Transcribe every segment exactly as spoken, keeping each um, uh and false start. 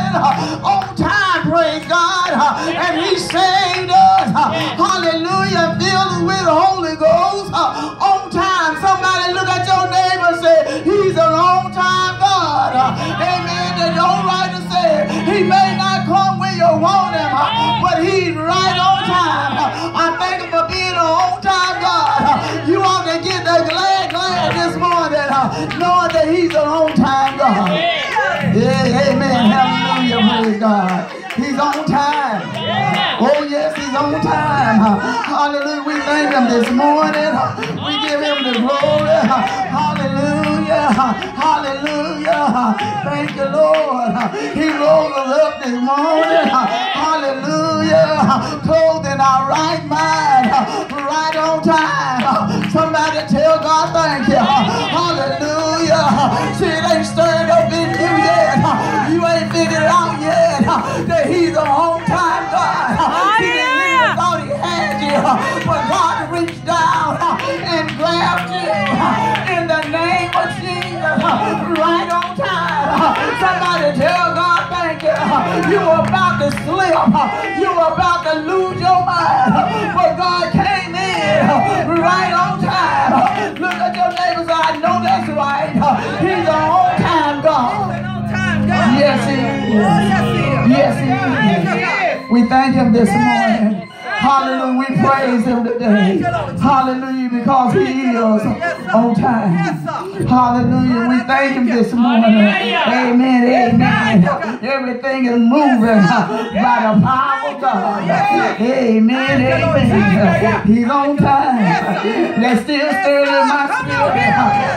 morning. On time, praise God. And he saved us. Hallelujah. Filled us with the Holy Ghost. On time. Somebody look at your neighbor and say, he's a long time God. Amen. And the old writer said, he may not come when you want him, but he's right on time. I thank him for being an on time God. You ought to get the glad, glad this morning, knowing that he's an on time God. Yeah, amen. Hallelujah. Praise God. He's on time. Oh, yes, he's on time. Hallelujah. We thank him this morning. We give him the glory. Hallelujah. Hallelujah. Thank you, Lord. He rose us up this morning. Hallelujah. Clothed in our right mind. Right on time. Somebody tell God thank you. Hallelujah. See, it ain't stirred up in you yet. You ain't figured it out yet that he's a on time God. He didn't even thought he had you, but God reached down and grabbed you in the name of Jesus. Right on time. Somebody tell God thank you. You were about to slip. You were about to lose your mind, but God came in right on time. Look at your neighbor and say, I know that's right. He's an on time God. Yes, he is. Yes, he is. We thank him this morning. Hallelujah. We praise him today. Hallelujah. Because he is on time. Hallelujah. We thank him this morning. Amen. Amen. Everything is moving by the power of God. Amen. Amen. He's on time. Let's still stir in my spirit.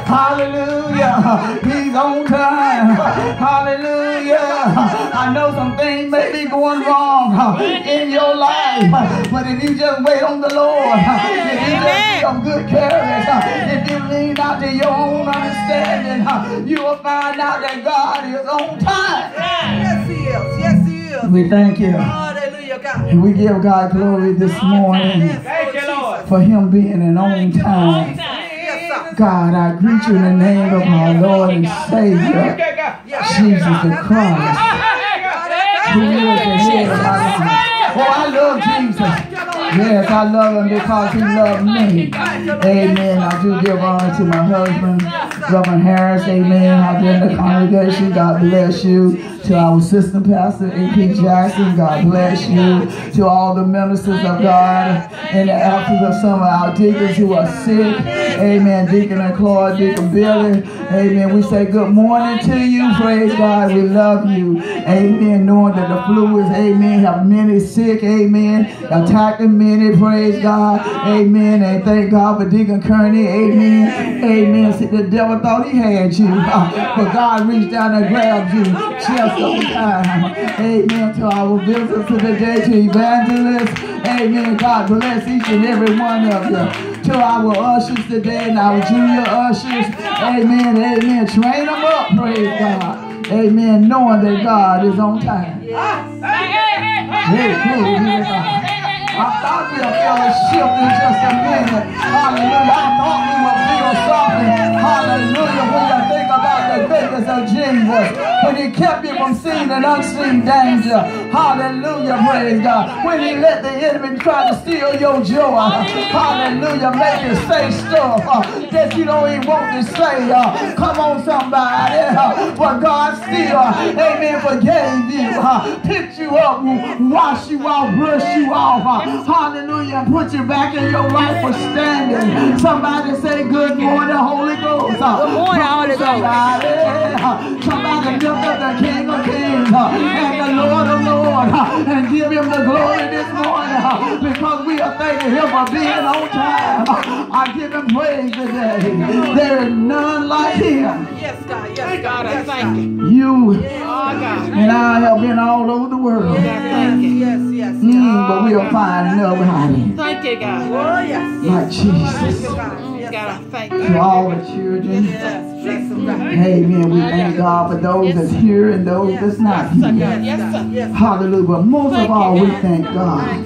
Hallelujah. He's on time. Hallelujah. I know some things may be going wrong in your life. But if you just wait on the Lord, if you just be of good courage, if you lean out to your own understanding, you will find out that God is on time. Yes, he is. Yes, he is. We thank you. Hallelujah, God. And we give God glory this morning Thank you, Lord. for him being an on time. God, I greet you in the name of my Lord and Savior, Jesus the Christ, who is the head of my life. Oh, I love Jesus. Yes, I love him because he loved me. Amen. I do give honor to my husband, Reverend Harris. Amen. Out there in the congregation, God bless you. To our assistant pastor, A P Jackson, God bless you. To all the ministers of God in the absence of some of our deacons who are sick. Amen. Deacon and Claude, Deacon Billy. Amen. We say good morning to you. Praise God. We love you. Amen. Knowing that the flu is, amen, have many sick. Amen. Attacking many. Praise God. Amen. And thank God for Deacon Kearney. Amen. Amen. See, the devil thought he had you. But God reached down and grabbed you. Just on time. Amen. To our visitors to the day, to evangelists. Amen. God bless each and every one of you. To our ushers today and our junior ushers. Amen. Amen. Train them up. Praise God. Amen. Knowing that God is on time. Yes. Hey, glory to God. I thought we would feel a shift in just a minute. Hallelujah. I thought we would feel something. Hallelujah. When you think about the goodness of Jesus, when he kept you from seen and unseen danger. Hallelujah. Praise God. When he let the enemy try to steal your joy. Hallelujah. Make you say stuff uh, that you don't even want to say. Uh, come on, somebody. Uh, but God still, uh, amen, forgave you. Uh, picked you up, wash you off, brush you off. Uh, Hallelujah. And put you back in your rightful standing. Somebody say good morning, Holy Ghost. Good morning, Holy Ghost. Somebody, somebody lift up the King of Kings and the Lord of Lords and give him the glory this morning because we are thanking him for being on time. I give him praise today. There is none like him. Yes, God. Yes, God. I thank you. You oh, God. and I have been all over the world. Yes, yes, yes. Mm, but we'll find nobody. Thank you, God. Oh, yes. Like Jesus. Thank you, God. Yes, God. Thank you. To all the children. Yes, bless them, God. Amen. We thank God for those that's here and those that's not here. Yes, sir. Yes, sir. Hallelujah. But most of all, we thank God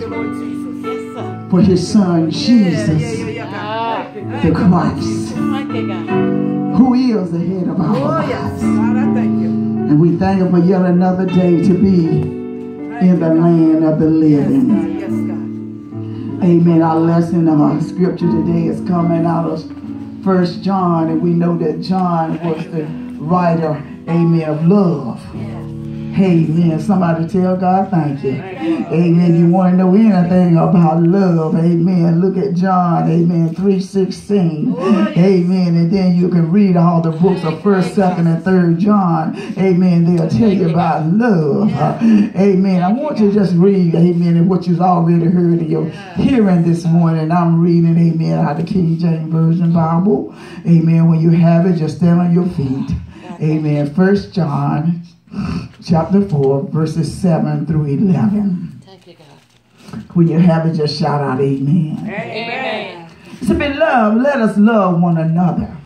for his son, Jesus, the Christ, who is the head of our lives. God, I thank you. And we thank you for yet another day to be in the land of the living. Yes, God. Amen. Our lesson of our scripture today is coming out of First John, and we know that John was the writer, amen, of love. Amen. Somebody tell God thank you. Amen. You want to know anything about love, amen, look at John, amen, three sixteen. Amen. And then you can read all the books of first, second, and third John. Amen. They'll tell you about love. Uh, amen. I want you to just read, amen, what you've already heard in your hearing this morning. I'm reading, amen, out of the King James Version Bible. Amen. When you have it, just stand on your feet. Amen. First John chapter four, verses seven through eleven. Thank you, God. When you have it, just shout out amen. Amen. So, beloved, let us love one another.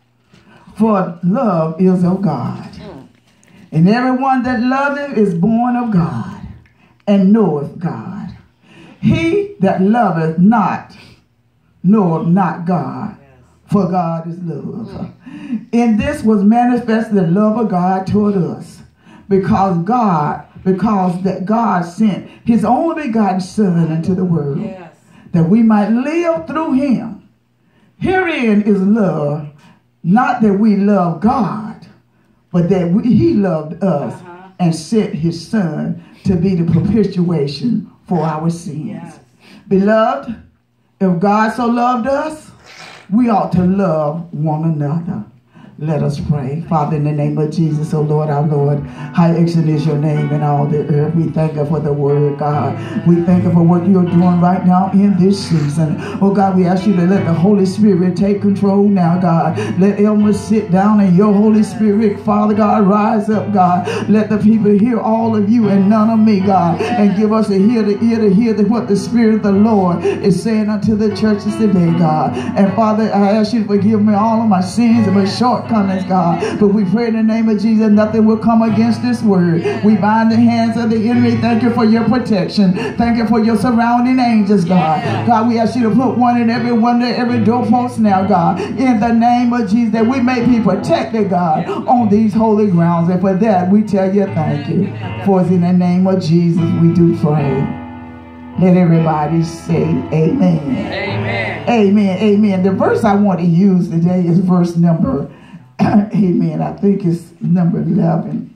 For love is of God. And everyone that loveth is born of God and knoweth God. He that loveth not knoweth not God, for God is love. In this was manifested the love of God toward us, because God, because that God sent his only begotten Son into the world, yes, that we might live through him. Herein is love, not that we love God, but that we, he loved us uh-huh. and sent his Son to be the propitiation for our sins. Yes. Beloved, if God so loved us, we ought to love one another. Let us pray. Father, in the name of Jesus, oh Lord, our Lord, how excellent is your name in all the earth. We thank you for the word, God. We thank you for what you're doing right now in this season. Oh God, we ask you to let the Holy Spirit take control now, God. Let Elma sit down and your Holy Spirit, Father God, rise up, God. Let the people hear all of you and none of me, God. And give us a ear to ear to hear the, what the Spirit of the Lord is saying unto the churches today, God. And Father, I ask you to forgive me all of my sins and my shortcomings, God. But we pray in the name of Jesus, nothing will come against this word. We bind the hands of the enemy. Thank you for your protection. Thank you for your surrounding angels, God. God, we ask you to put one in every window, every doorpost now, God. In the name of Jesus, that we may be protected, God, on these holy grounds. And for that, we tell you thank you. For it's in the name of Jesus we do pray. Let everybody say amen. Amen. Amen. Amen. The verse I want to use today is verse number amen. I think it's number eleven.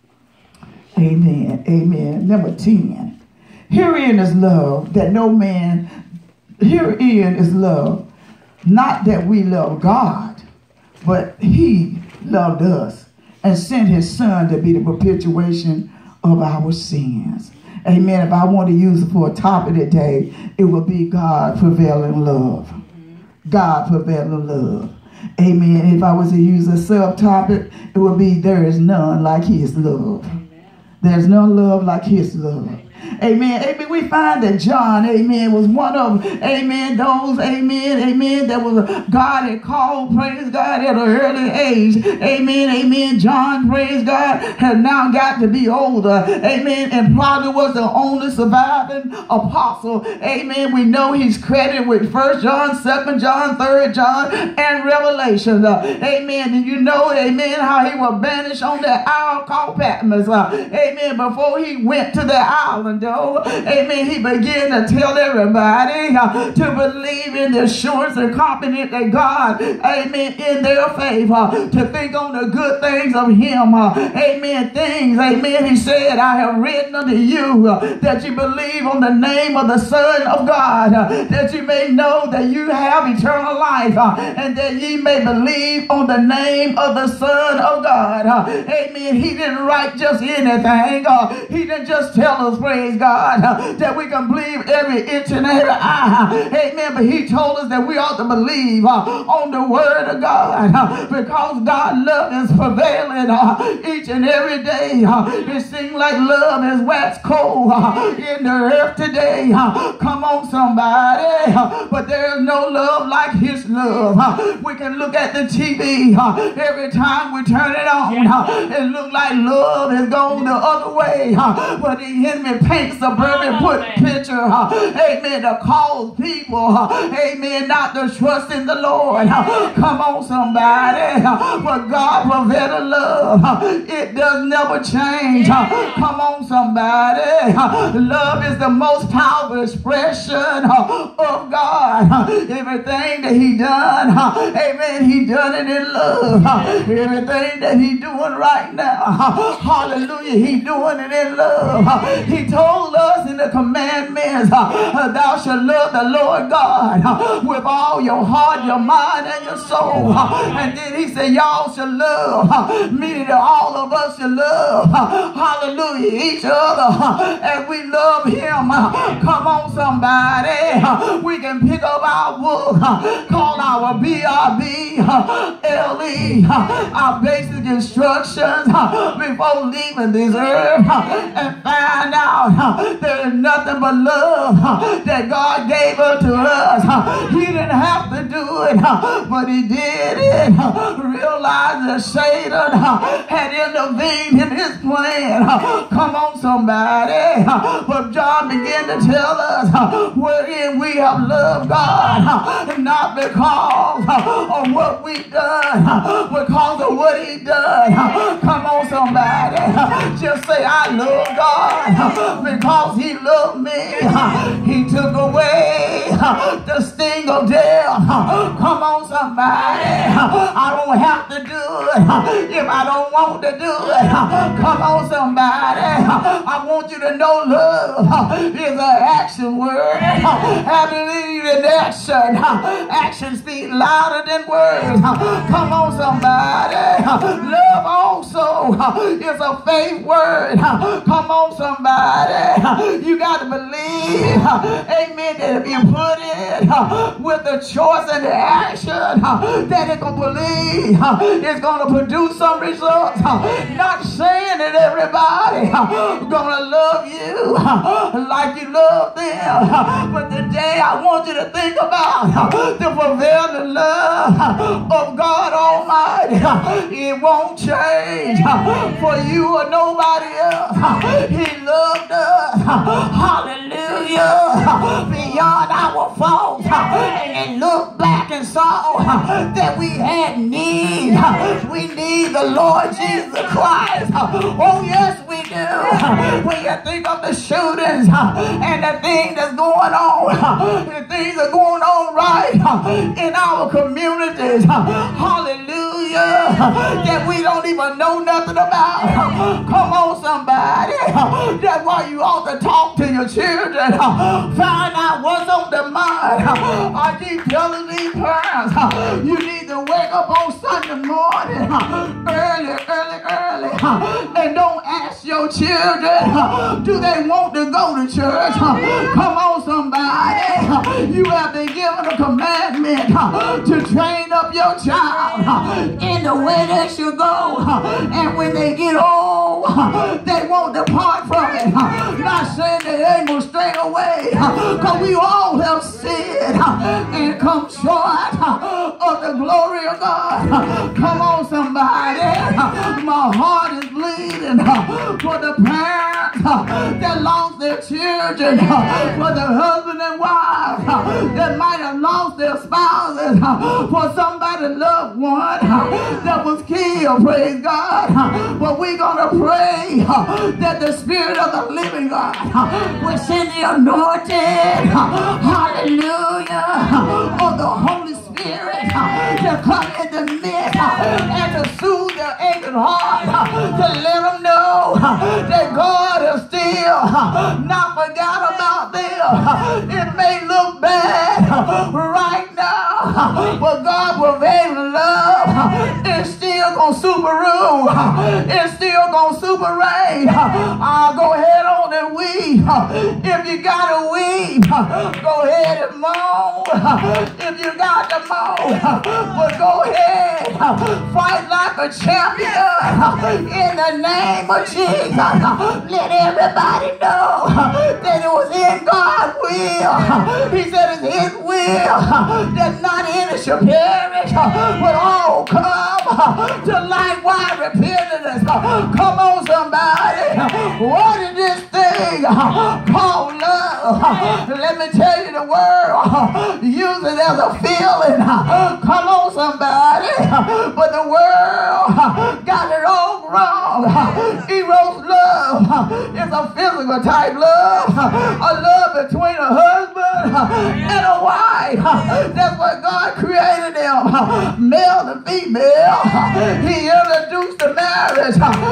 Amen. Amen. Number ten. Herein is love, that no man, herein is love, not that we love God, but he loved us and sent his Son to be the propitiation of our sins. Amen. If I want to use it for a topic today, it will be God prevailing love. God prevailing love. Amen. If I was to use a subtopic, it would be there is none like his love. There's no love like his love. Amen. Amen. We find that John, amen, was one of, amen, those, amen, amen, that was a God had called, praise God, at an early age. Amen. Amen. John, praise God, had now got to be older. Amen. And probably was the only surviving apostle. Amen. We know he's credited with First John, Second John, Third John, and Revelation. Uh, amen. And you know, amen, how he was banished on that isle called Patmos. Uh, amen. Before he went to the island. Though, amen, he began to tell everybody uh, to believe in the assurance and confidence that God, amen, in their faith, uh, to think on the good things of him, uh, amen, things, amen, he said, I have written unto you uh, that you believe on the name of the Son of God, uh, that you may know that you have eternal life, uh, and that ye may believe on the name of the Son of God. Uh, amen, he didn't write just anything, uh, he didn't just tell us, praise God, uh, that we can believe every inch and every eye. Amen. But he told us that we ought to believe uh, on the word of God, uh, because God's love is prevailing uh, each and every day. Uh, it seems like love is waxed cold uh, in the earth today. Uh, come on, somebody. Uh, but there is no love like his love. Uh, we can look at the T V uh, every time we turn it on. Uh, it looks like love has gone the other way. Uh, but the enemy tank suburban put picture, uh, amen, to cause people, uh, amen, not to trust in the Lord. Uh, come on, somebody. Uh, but God provided love. Uh, it does never change. Uh, come on, somebody. Uh, love is the most powerful expression uh, of God. Uh, everything that he done, uh, amen, he done it in love. Uh, everything that he doing right now, uh, hallelujah, he doing it in love. Uh, he told us in the commandments, uh, thou shalt love the Lord God uh, with all your heart, your mind, and your soul. Uh, and then he said, y'all shall love, uh, meaning that all of us shall love, uh, hallelujah, each other uh, as we love him. Uh, come on, somebody. Uh, we can pick up our book, uh, call our B R B uh, L E, uh, our basic instructions uh, before leaving this earth, uh, and find out uh, there is nothing but love uh, that God gave it to us. Uh, he didn't have to do it, uh, but he did it. Uh, realize that Satan uh, had intervened in his plan. Uh, come on, somebody. Uh, but John began to tell us uh, wherein we have loved God, uh, not because uh, of what we've done, uh, because of what he done. Uh, come on, somebody. Uh, just say, I love God uh, because he loved me. Uh, he took away uh, the sting of death. Uh, come on, somebody. Uh, I don't have to do it uh, if I don't want to do it. Uh, come on, somebody. Uh, I want you to know love uh, is an action word. Uh, I believe in action. Uh, action speaks louder than words. Uh, come on, somebody. Uh, love also uh, is a faith word. Uh, come on, somebody. Uh, you got to believe, uh, amen, that if you put it uh, with the choice and the action, uh, that it's going to believe, uh, it's going to produce some results. Uh, not saying that everybody uh, going to love you uh, like you love them, uh, but today I want you to think about uh, the prevailing love uh, of God Almighty. Uh, it won't change uh, for you or nobody else. Uh, he loved us. Uh, hallelujah. Beyond our faults. Uh, and then looked back and saw uh, that we had need. Uh, we need the Lord Jesus Christ. Uh, oh, yes, we do. Uh, when you think of the shootings uh, and the things that's going on, uh, the things that are going on right uh, in our communities. Uh, hallelujah. Uh, that we don't even know nothing about. Uh, come on, somebody. Uh, that's why you ought to talk to your children. Uh, find out what's on their mind. Uh, I keep telling these parents, uh, you need to wake up on Sunday morning uh, early, early, early, uh, and don't ask your children, uh, do they want to go to church? Uh, come on, somebody. Uh, you have been given a commandment uh, to train up your child uh, in the way they should go, uh, and when they get old, uh, they won't depart from it. Uh, not saying they ain't going to stray away, because uh, we all have sinned uh, and come short uh, of the glory of God. Uh, come on, somebody. Uh, my heart is bleeding uh, for the parents uh, that lost their children, uh, for the husband and wife uh, that might have lost their spouses, uh, for somebody loved one uh, that was killed, praise God. Uh, but we're going to pray uh, that the Spirit of the living God uh, will send the anointing, uh, hallelujah, uh, of the Holy Spirit uh, to come in the midst uh, and to soothe their aching heart, uh, to let them know uh, that God is still uh, not forgot about them. Uh, it may look bad uh, right now, uh, but God prevailing love uh, is still going to super rule. Uh, it's still going to super reign. Uh, I'll go ahead on and weep. Uh, if you got to weep, uh, go ahead and moan. Uh, if you got to moan, uh, well, go ahead. Uh, fight like a champion uh, in the name of Jesus. Uh, let everybody know uh, that it was in God's will. Uh, he said it's his will uh, that not any shall perish, uh, but all come uh, to likewise repentance. Uh, come on, somebody. Uh, what is this thing called love. Let me tell you, the world use it as a feeling. Come on, somebody. But the world got it all wrong. Eros love is a physical type love. A love between a husband and a wife. That's what God created them. Male and female. He introduced the marriage.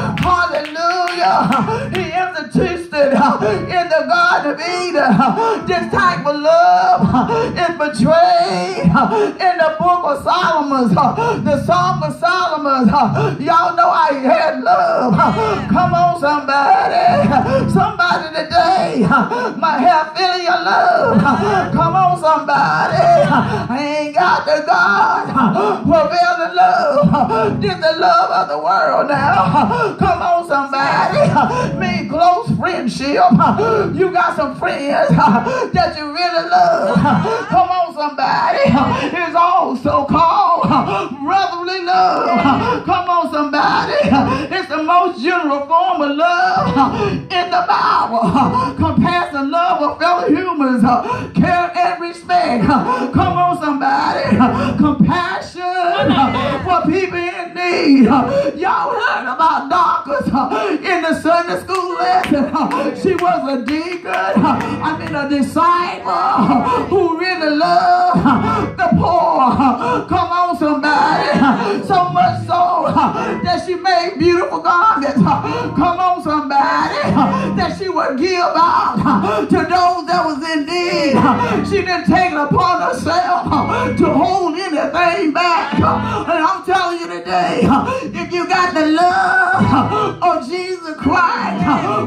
Hallelujah. He introduced it in the Garden of Eden. This type of love is portrayed in the book of Solomon, the Song of Solomon. Y'all know how he had love. Come on, somebody. Somebody today might have feeling your love. Come on, somebody. I ain't got the God prevailing love. This the love of the world now. Come on, somebody. Me close friendship. You got some friends that you really love. Come on, somebody. It's also called brotherly love. Come on, somebody. It's the most general form of love in the Bible. Compassion, love of fellow humans, care and respect. Come on, somebody. Compassion for people in need. Y'all heard about Dorcas in the Sunday school lesson. She was a deacon, I mean a disciple who really loved the poor. Come on, somebody. So much so that she made beautiful garments. Come on, somebody. That she would give out to those that was in need. She didn't take it upon herself to hold anything back. And I'm telling you today, if you got the love of Jesus Christ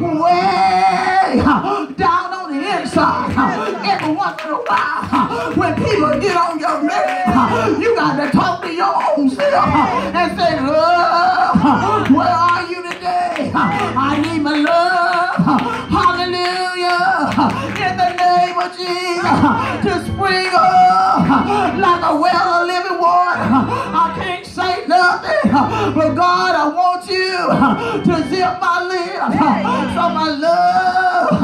way down on the inside, every once in a while, when people get on your nerves, you got to talk to your own self and say, love, where are you today? I need my love. Hallelujah. In the name of Jesus, to spring up like a well of living water. I can't say nothing, but God, I want you to zip my lips. So my love,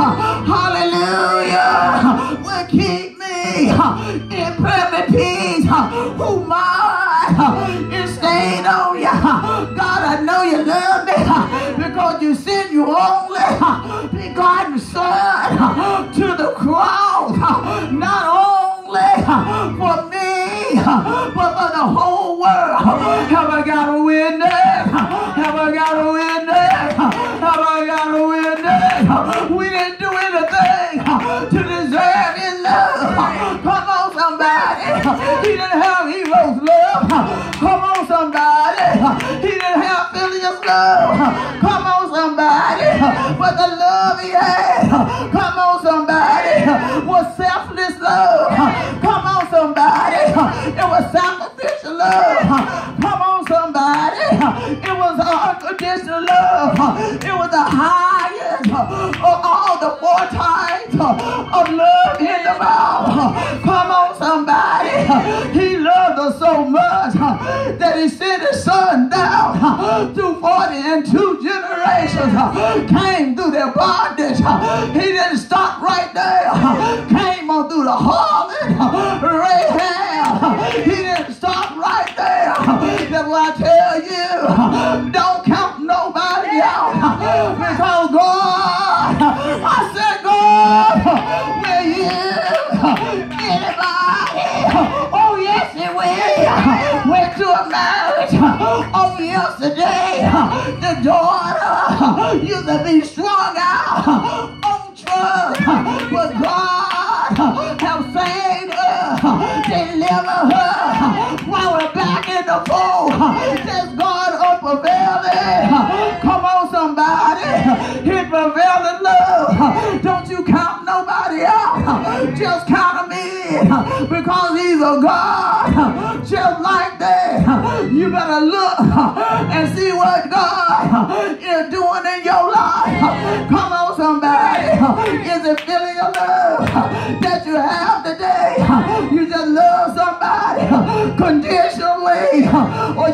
hallelujah, will keep me in perfect peace. Who mine is staying on you. God, I know you love me because you sent your only begotten Son to the cross, not only for me, but for the whole world. Have I got a witness? Have I got a witness? Have I got a witness? We didn't do anything to deserve his love. Come on, somebody. He didn't have heroes' love. Come on, somebody. He didn't have Phileas' love. Come on, somebody. But the love he had, come on, somebody, was selfless love. Come on, somebody. It was sacrificial love. Come on, somebody. It was unconditional love. It was the highest of all the four types of love in the Bible. Come on, somebody. He loved us so much that he sent his Son down through forty and two generations. Came through their bondage. He didn't stop right there. Came on through the harlot, Rahab. He didn't stop right there. That's why I tell you, don't count nobody out. Because God, I said, God, will you, anybody? Oh, yes, he will. Went to a marriage on yesterday. The daughter used to be strung out on drugs, but God have saved her, delivered her, brought her back in the fold. That's God of prevailing. Come on, somebody. His prevailing love. Don't you count nobody out. Just count him in, because he's a God just like that. You better look and see what God is doing in your life. Come on, somebody. Is it feeling your love that you have today? You just love somebody conditionally, or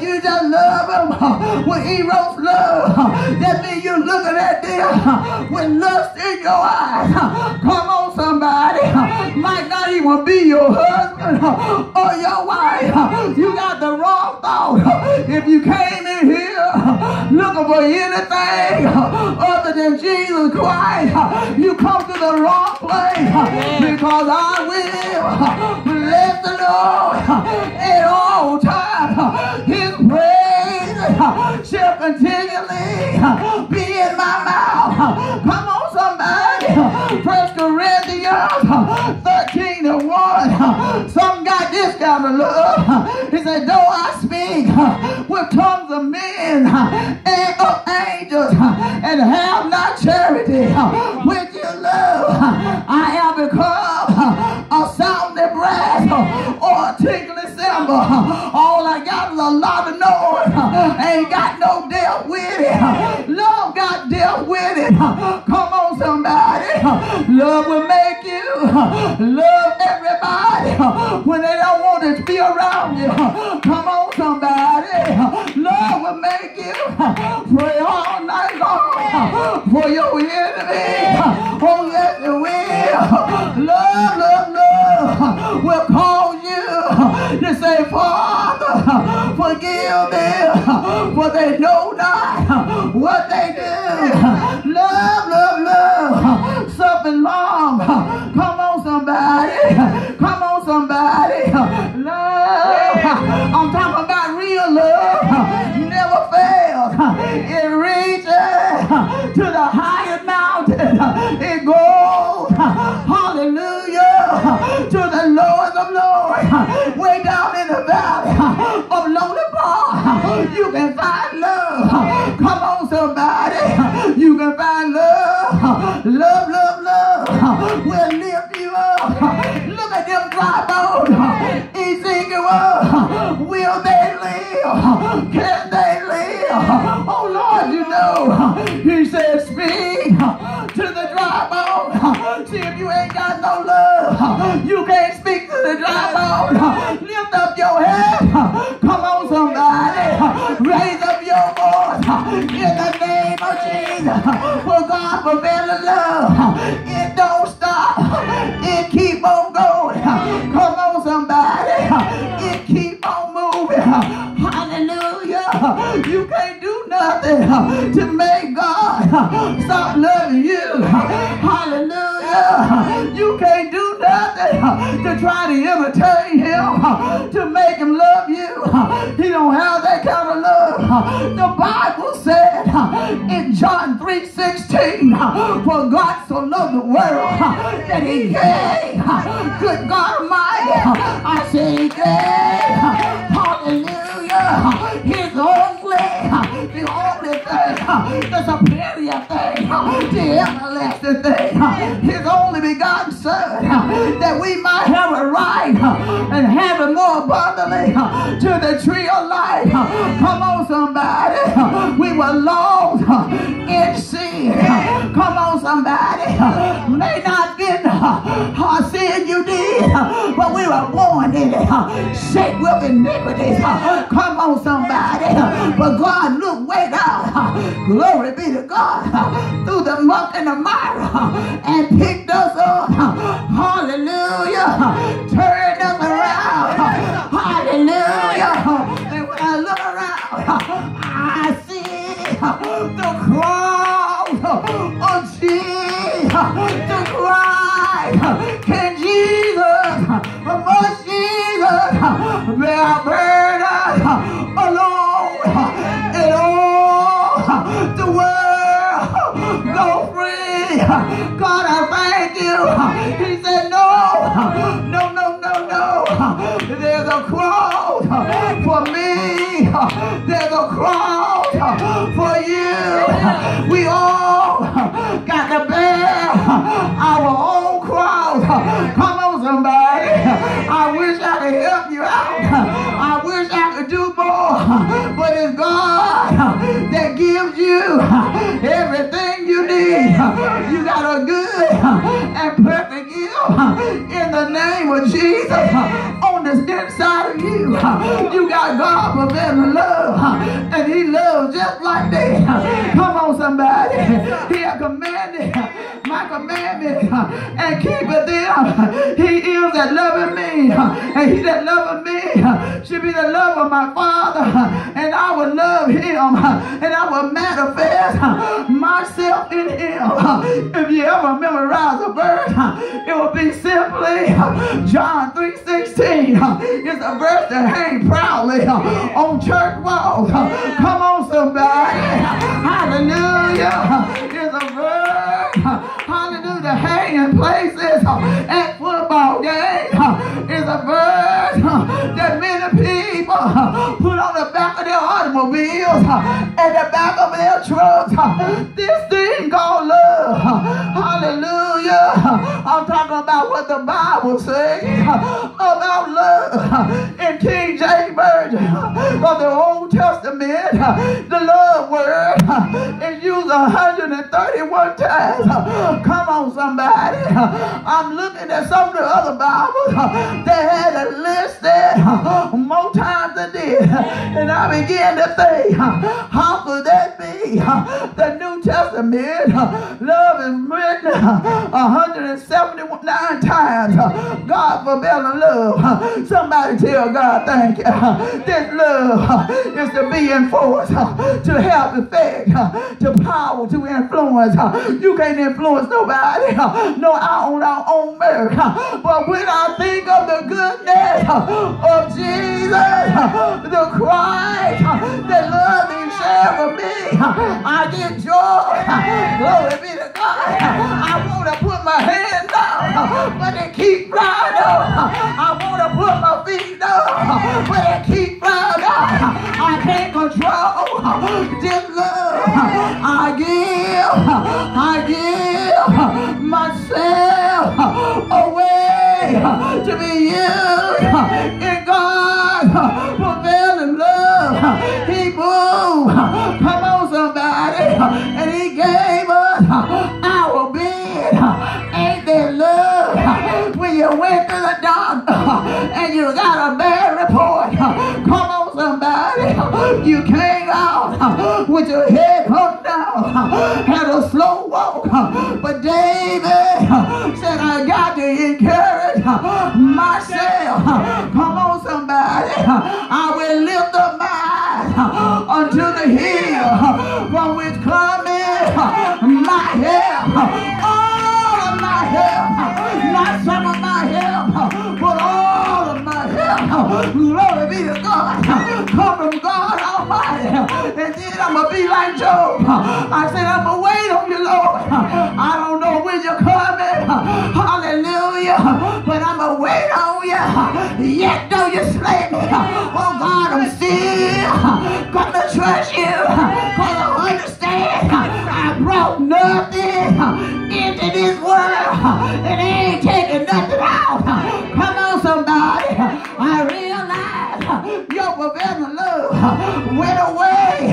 you just love him with eros love. That means you're looking at them with lust in your eyes. Come on, somebody. Might not even be your husband or your wife. You got the wrong thought. If you came in here looking for anything other than Jesus Christ, you come to the wrong place. Because I will bless the Lord at all times. His praise shall continually be in my mouth. Come on, somebody. First Corinthians thirteen and one. Some got this kind of love. He said, though I speak with tongues of men and of angels and have not charity, with your love I have become a sounding brass or a tinkling cymbal. All I got is a lot of noise. Ain't got no deal with it. Love got dealt with it. Come on, somebody. Love will make you love everybody when they don't want to be around you. Come on, somebody. Love will make you pray all night long for your enemy. Oh, yes, it will. Love, love, love will cause you to say, Father, forgive them, for they know not what they do. Love, love, love, something long. Come on, somebody. Come on, somebody. Love. I'm talking about real love. Never fails. It reaches to the highest mountain. It goes, hallelujah, to the lowest of lords. Way down in the valley of lonely bar, you can find love. Come on, somebody. You can find love. Love, love, love will lift you up. Look at them dry bones. Ezekiel, will they live? Can they live? Oh, Lord, you know. He said, speak to the dry bone. See, if you ain't got no love, you can't speak to the dry bone. Lift up your head. Come on, somebody. Raise up your voice in the name of Jesus. For God prevailing love, it don't stop. It keep on going. Come on, somebody. It keep on moving. Hallelujah. You can't do nothing to make God stop loving you. Hallelujah. You can't do nothing to try to imitate him, to make him love you. He don't have that kind of love. The Bible said in John three sixteen, for God so loved the world that he gave. Good God Almighty, I say he gave. Hallelujah. His only, the only thing, the superior thing, the everlasting thing, his only begotten Son, that we might have a right and have it more abundantly to the tree of life. Come on, somebody. We were lost in sin. Come on, somebody. May not been our sin you did, but we were born in it, shaped with iniquities. Come on, somebody. But God looked way down. Glory be to God. Through the muck and the mire and picked us up. Hallelujah. Turned us around. Hallelujah. And when I look around, I see the cross of Jesus. The Christ. Can Jesus, must Jesus bear burden alone and all the world go free? God, I thank you. He said, no, no, no, no, no. There's a cross for me. There's a cross for you. We all got to bear our own cross. Come on, somebody. I wish I could help you out. I wish I could do more. But it's God that gives you everything you need. You got a good and perfect gift in the name of Jesus. On on the inside of you, you got God prevailing love. And he loves just like that. Come on, somebody. He has commanded my commandment and keepeth them. He is that loving me. And he that loveth me should be the love of my Father. And I will love him. And I will manifest myself in him. If you ever memorize a verse, it will be simply John three sixteen. It's a verse that hangs proudly on church walls. Come on, somebody. Hallelujah. It's a verse, hallelujah, hanging places at football games. It's a verse that many people put on the back of their automobiles and the back of their trucks. This thing called love. Hallelujah. I'm talking about what the Bible says about love. In King James Version of the Old Testament, the love word is used one hundred thirty-one times. Come on, somebody. I'm looking at some of the other Bibles that had it listed more times than this. And I began to think, how could that be? The New Testament, love is written one hundred seventy-nine times. God prevailing love. Somebody tell God thank you. This love is to be enforced, to have effect, to power, to influence. You can't influence nobody. No, our own, our own merit. But when I think of the goodness of Jesus, the Christ that loved and shared for me, I get joy. Glory be to God. I want to put my hands down, but they keep flying up. I want to put my feet down, but they keep flying up. I can't control this love. I give, I give myself away to be used in God's prevailing love. He moved, come on somebody, and he gave us our being. Ain't that love? When you went to the doctor and you got a bad report, come on somebody, you came out with your head hung down, had a slow walk, but David said, I got to encourage myself. Come on somebody, I will lift up my eyes unto the hill from which cometh my help. All of my help, not some of my help, but all of my help. Glory be to God. Come from God Almighty. And then I'm going to be like Job. I said, I'm going to wait on you, Lord. I don't know when you're coming. Hallelujah. But I'm going to wait on you. Yet though you slay me, oh God, I'm still going to trust you. Because I understand I brought nothing into this world. And they ain't taking nothing out. Come on, somebody. I realize your prevailing love went away.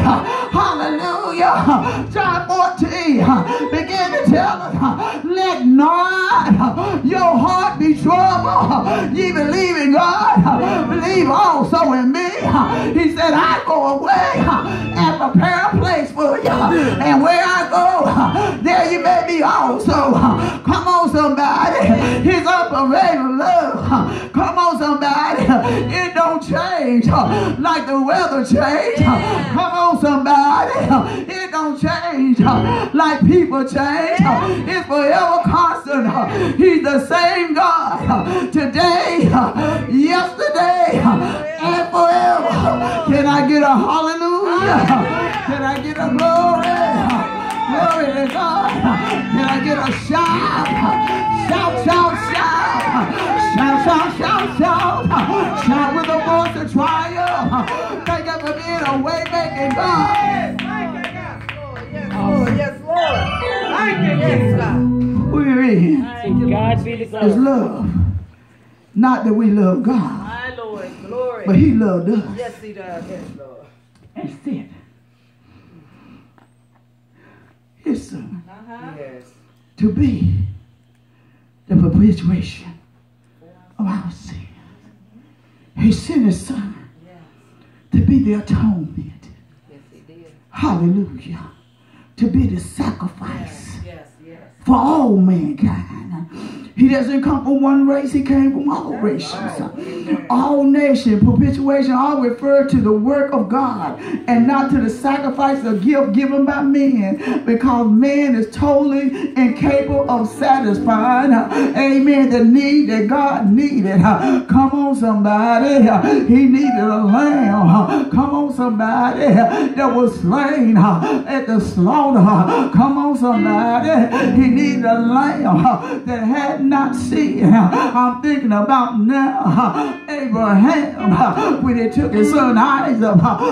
Hallelujah. John fourteen began to tell us, let not your heart be troubled. Ye believe in God, believe also in me. He said, I go away and prepare a place for you. And where I go, there you may be also. Come on, somebody. His unprevailing love. Come on, somebody. It don't change like the weather change. Come on, somebody. It don't change like people change. It's forever constant. He's the same God today, yesterday, and forever. Can I get a hallelujah? Can I get a glory? Glory to God. Can I get a shout? Shout, shout, shout. Shout, shout, shout, shout. Shout with a voice of triumph. Thank you for being a way-making God. Lord, yes, Lord. Thank you, yes, God. We're in. God be the glory. It's love. Not that we love God. My Lord, glory. But he loved us. Yes, he does. Yes, Lord. And sent his son Uh-huh. Yes. to be the propitiation of our sin. He sent his son to be the atonement. Yes, he did. Hallelujah. To be the sacrifice Yes, yes, yes. for all mankind. He doesn't come from one race. He came from all races. Right. All nations. Perpetuation all refer to the work of God and not to the sacrifice or gift given by men, because man is totally incapable of satisfying, amen, the need that God needed. Come on, somebody. He needed a lamb. Come on, somebody, that was slain at the slaughter. Come on, somebody. He needed a lamb that had not seen. I'm thinking about now Abraham when he took his son Isaac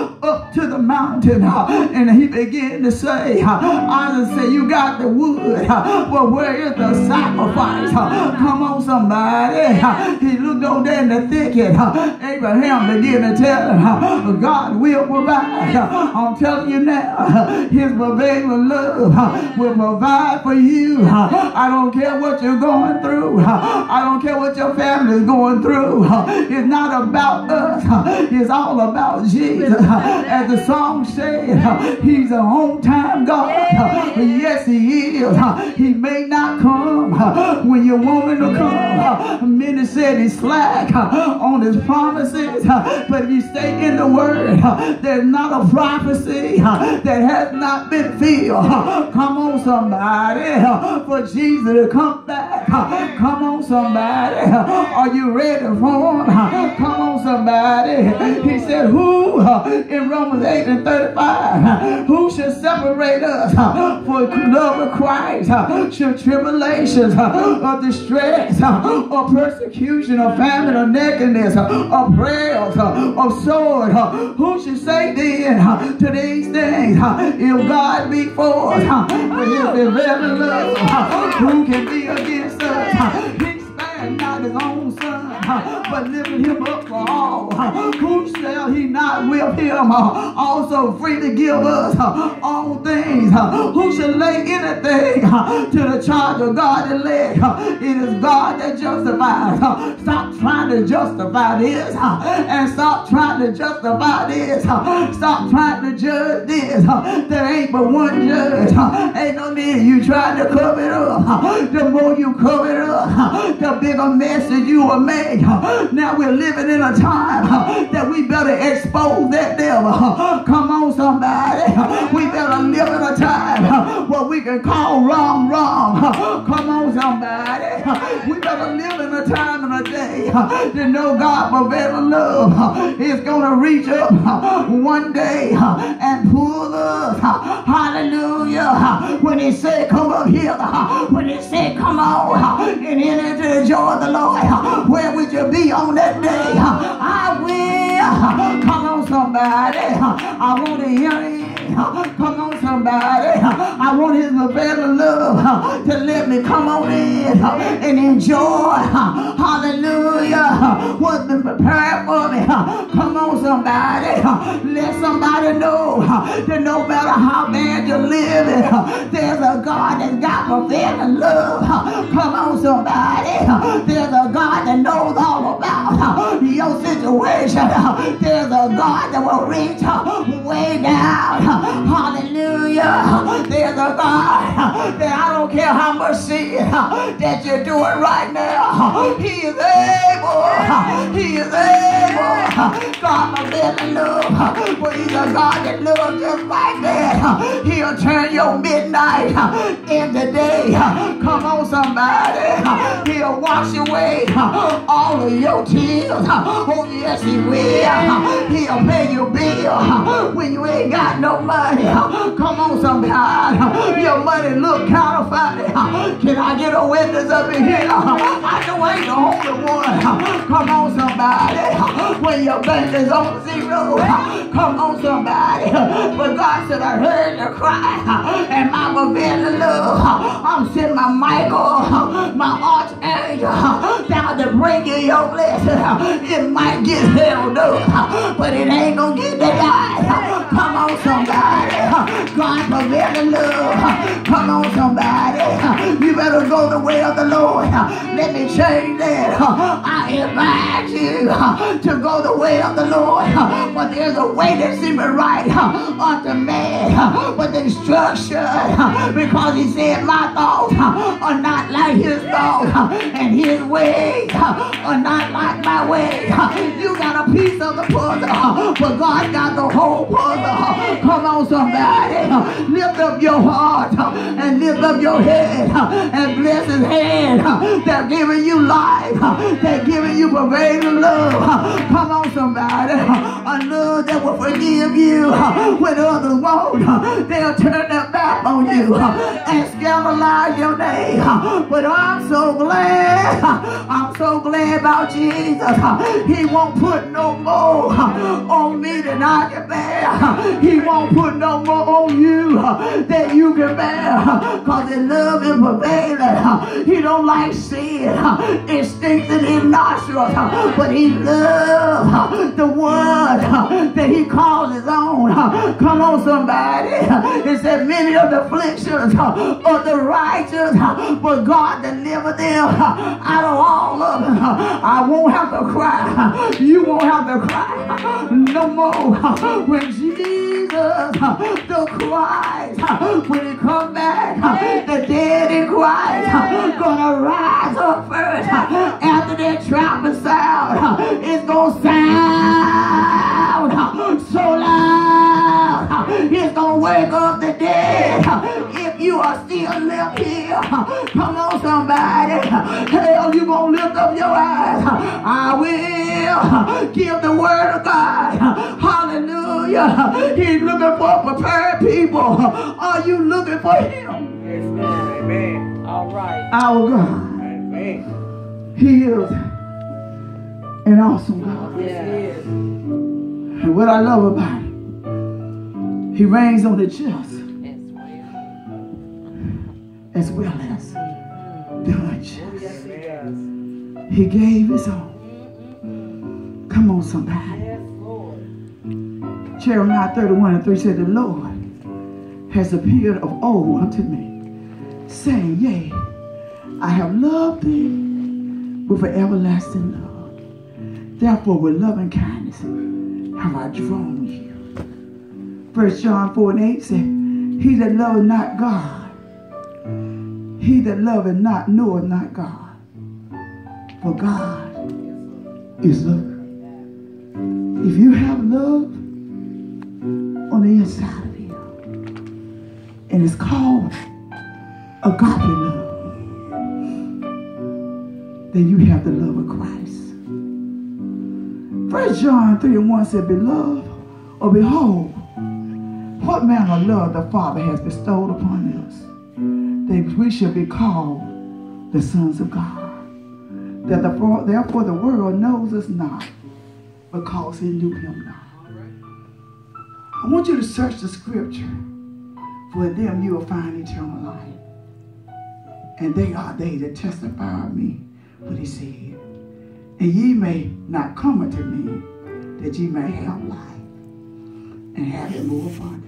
up to the mountain and he began to say, Isaac said, you got the wood, but where is the sacrifice? Come on, somebody. He looked over there in the thicket. Abraham began to tell him, God will provide. I'm telling you now, his prevailing love will provide for you. I don't care what you're going through. I don't care what your family is going through. It's not about us. It's all about Jesus. As the song said, he's a on-time God. Yes, he is. He may not come when you want him to come. Many said he's slack on his promises, but if you stay in the word, there's not a prophecy that has not been filled. Come on, somebody, for Jesus to come back. Come on, somebody. Are you ready for him? Come on, somebody. He said, who, in Romans eight and thirty-five, who shall separate us for love of Christ? Shall tribulations or distress or persecution or famine or nakedness or prayers or sword? Who shall say then to these things, if God be for us, but if they very love, who can be against us? He spared not his own son, but lifted him up for all. Who shall he not with him also free to give us all things? Who shall lay anything to the charge of God elect? It is God that justifies. Stop trying to justify this and stop trying to justify this. Stop trying to judge this. There ain't but one judge. Ain't no need you trying to cover it up. The more you cover it up, the bigger mess that you will make. Now we're living in a time that we better expose that devil. Come on, somebody. We better live in a time where we can call wrong wrong. Come on, somebody. We better live in a time and a day to know God prevailing love is going to reach up one day and pull us. Hallelujah. When he said, come up here. When he said, come on and enter into the joy of the Lord. Where would you be on that day? I will. Come on, somebody. I want to hear it. Come on, somebody. I want his prevailing love to let me come on in and enjoy. Hallelujah. What's been prepared for me. Come on, somebody. Let somebody know that no matter how bad you're living, there's a God that's got prevailing love. Come on, somebody. There's a God that knows all about your situation. There's a God that will reach way down. Hallelujah. There's a God that I don't care how much sin that you're doing right now. He is able. He is able. God prevailing love. But he's a God that loves just like that. He'll turn your midnight into day. Come on, somebody. He'll wash away all of your tears. Oh, yes, he will. He'll pay your bill when you ain't got no money. Come on, somebody. Your money look counterfeit. Can I get a witness up in here? I know I ain't the only one. Come on, somebody. When your bank is on zero. Come on, somebody. But God said, I heard you cry. And my prevailing love. I'm sending my Michael, my archangel, down to bring you your blessing. It might get held up, but it ain't gonna get denied. Come on, somebody. God prevailing love. Come on, somebody. You better better go the way of the Lord. Let me change that. I invite you to go the way of the Lord. But there's a way that seems right unto man, but the instruction, because he said my thoughts are not like his thoughts, and his ways are not like my ways. You got a piece of the puzzle, but God got the whole puzzle. Come on, somebody. Lift up your heart and lift up your head and bless his hand. They're giving you life. They're giving you prevailing love. Come on, somebody. A love that will forgive you when others won't. They'll turn their back on you and scandalize your name. But I'm so glad. I'm so glad about Jesus. He won't put no more on me than I can bear. He won't put no more on you than you can bear. Because his love is prevailing. He don't like sin. It stinks in his nostrils. But he loves the one that he calls his own. Come on, somebody. It said many of the afflictions of the righteous, but God delivered them out of all of them. I won't have to cry. You won't have to cry no more. When Jesus, the Christ, when he come back, the dead in Christ gonna rise up first. After that trumpet sound, it's gonna sound so loud, it's gonna wake up the dead. If you are still left here, come on, somebody. Hell, you gonna lift up your eyes. I will give the word of God. Hallelujah. He's looking for prepared people. Are you looking for him? Yes, amen. All right. Our God. Amen. He is an awesome God. Yes, he is. And what I love about him, he reigns on the just as well as the unjust. Yes, he does. He gave his own. Come on, somebody. Yes, Lord. Jeremiah thirty-one and three said, the Lord has appeared of old unto me, saying, yea, I have loved thee with an everlasting love. Therefore, with loving kindness have I drawn you. First John four and eight said, he that loveth not God, he that loveth not knoweth not God. For God is love. If you have love on the inside of you, and it's called agape love, then you have the love of Christ. First John three and one said, beloved, or behold, what manner of love the Father has bestowed upon us, that we should be called the sons of God. That the, therefore the world knows us not, because he knew him not. I want you to search the scripture, for in them you will find eternal life. And they are they that testify of me, what he said. And ye may not come unto me, that ye may have life, and have it more abundantly.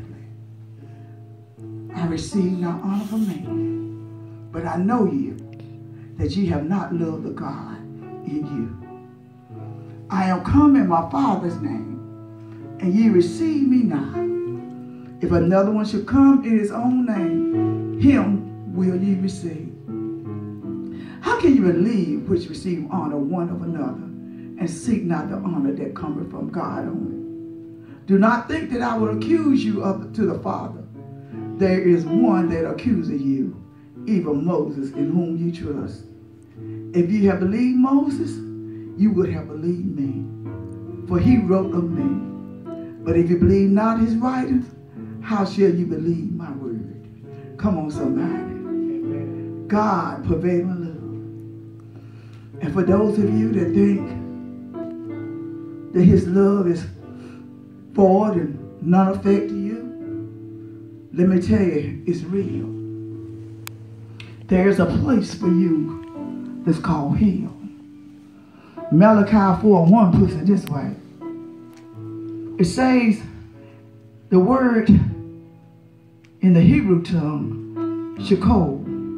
I receive no honor from man, but I know you, that ye have not loved the God in you. I am come in my Father's name, and ye receive me not. If another one should come in his own name, him will ye receive. How can you believe which receive honor one of another, and seek not the honor that cometh from God only? Do not think that I will accuse you of to the Father. There is one that accuses you, even Moses, in whom you trust. If you have believed Moses, you would have believed me, for he wrote of me. But if you believe not his writings, how shall you believe my word? Come on, somebody. God prevailing love. And for those of you that think that his love is void and none effect to you, let me tell you, it's real. There's a place for you that's called hell. Malachi four one puts it this way. It says the word in the Hebrew tongue, Sheol,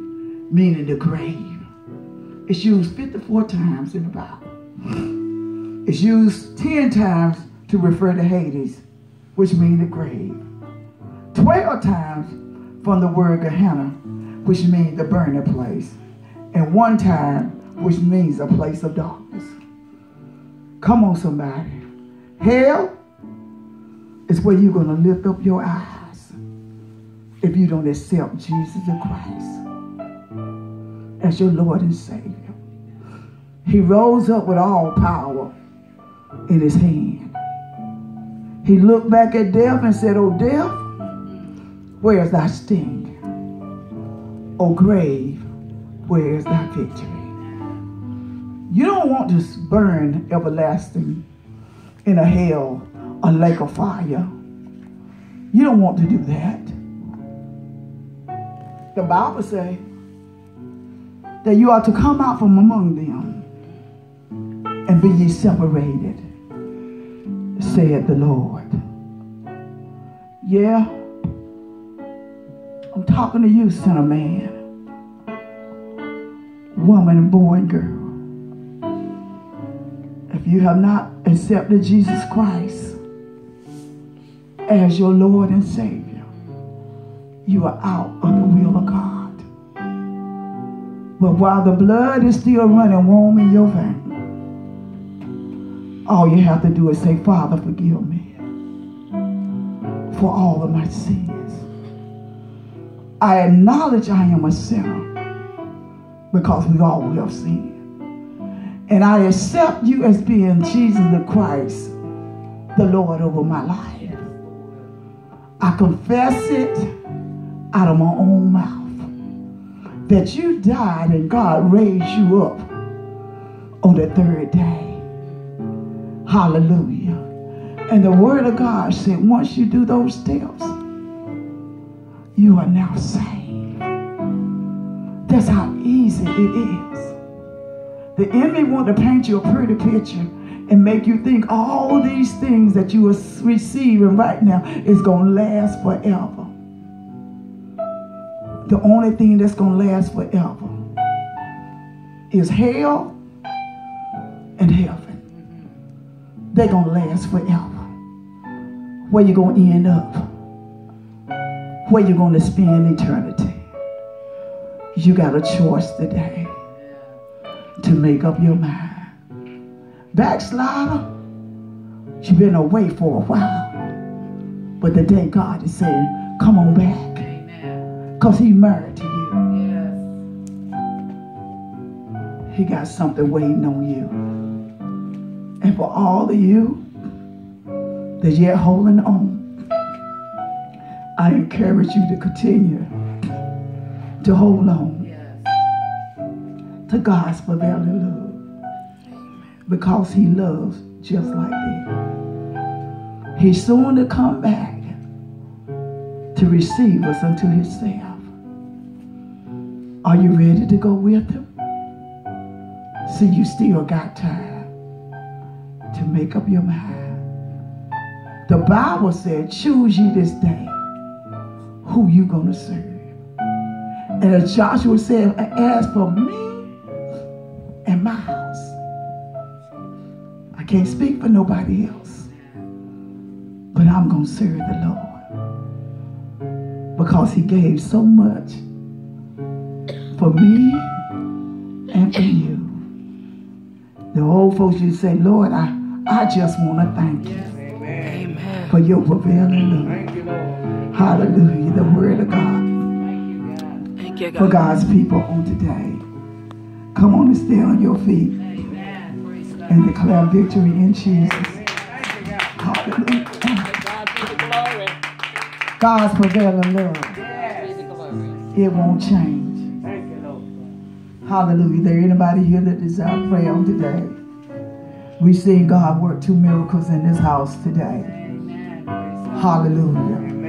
meaning the grave. It's used fifty-four times in the Bible. It's used ten times to refer to Hades, which means the grave. twelve times from the word Gehenna, which means the burning place. And one time, which means a place of darkness. Come on, somebody. Hell is where you're going to lift up your eyes if you don't accept Jesus the Christ as your Lord and Savior. He rose up with all power in his hand. He looked back at death and said, "O death, where is thy sting? O grave, where is thy victory?" You don't want to burn everlasting in a hell, a lake of fire. You don't want to do that. The Bible says that you are to come out from among them and be ye separated, said the Lord. Yeah, I'm talking to you, sinner man, woman, and boy and girl. If you have not accepted Jesus Christ as your Lord and Savior, you are out of the will of God. But while the blood is still running warm in your veins, all you have to do is say, "Father, forgive me for all of my sins. I acknowledge I am a sinner because we all have sinned. And I accept you as being Jesus the Christ, the Lord over my life. I confess it out of my own mouth that you died and God raised you up on the third day. Hallelujah." And the word of God said once you do those steps, you are now saved. That's how easy it is. The enemy want to paint you a pretty picture and make you think all these things that you are receiving right now is going to last forever. The only thing that's going to last forever is hell and heaven. They're going to last forever. Where you going to end up? Where you going to spend eternity? You got a choice today to make up your mind. Backslider, you've been away for a while. But the day God is saying, come on back. Because he's married to you. Yes. He got something waiting on you. And for all of you that yet holding on, I encourage you to continue to hold on yes. to God's prevailing love. Because he loves just like that. He's soon to come back to receive us unto himself. Are you ready to go with him? See, you still got time to make up your mind. The Bible said, choose ye this day who you gonna serve. And as Joshua said, as for me and my house, I can't speak for nobody else, but I'm gonna serve the Lord because he gave so much for me and for you. The old folks used to say, Lord, I, I just want to thank you Amen. For your prevailing love. Thank you, Lord. Hallelujah, the word of God. Thank you, God. For God's people on today. Come on and stay on your feet Amen. And declare victory in Jesus. Hallelujah. God's prevailing love. It won't change. Hallelujah. Is there anybody here that desires prayer on today? We see God work two miracles in this house today. Amen. Hallelujah.